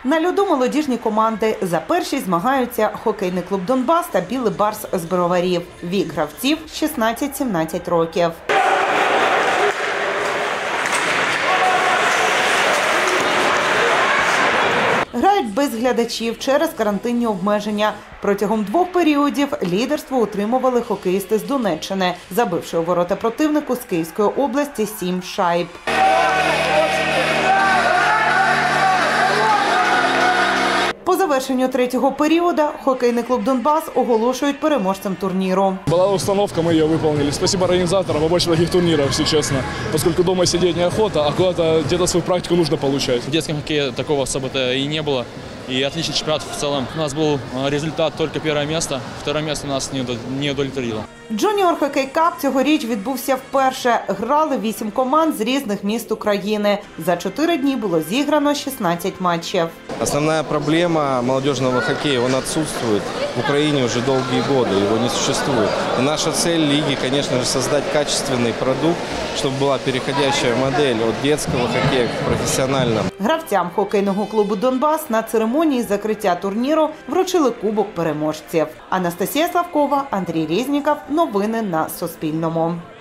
На льоду молодіжні команди. За першість змагаються хокейний клуб «Донбас» та «Білий Барс» з Броварів. Вік гравців – 16-17 років. Грають без глядачів через карантинні обмеження. Протягом 2 періодів лідерство утримували хокеїсти з Донеччини, забивши у ворота противнику з Київської області 7 шайб. По завершенню 3-го періоду хокейний клуб «Донбас» оголошують переможцем турніру. Была установка, мы ее выполнили. Спасибо организаторам, побольше таких турниров, если честно. Поскольку дома сидеть неохота, а куда-то где-то свою практику нужно получать. В детском хоккее такого особо-то и не было. И отличный чемпионат в целом. У нас был результат только 1 место. 2 место нас не удовлетворило. Джуніор Хокей Кап цьогоріч відбувся вперше. Грали 8 команд з різних міст України. За 4 дні було зіграно 16 матчів. Основная проблема молодежного хоккея, он отсутствует в Украине уже долгие годы, его не существует. И наша цель лиги, конечно же, создать качественный продукт, чтобы была переходящая модель от детского хоккея к профессиональному. Гравцям хокейного клубу «Донбас» на церемонії закриття турніру вручили кубок переможців. Анастасія Славкова, Андрій Різніков. Новини на Суспільному.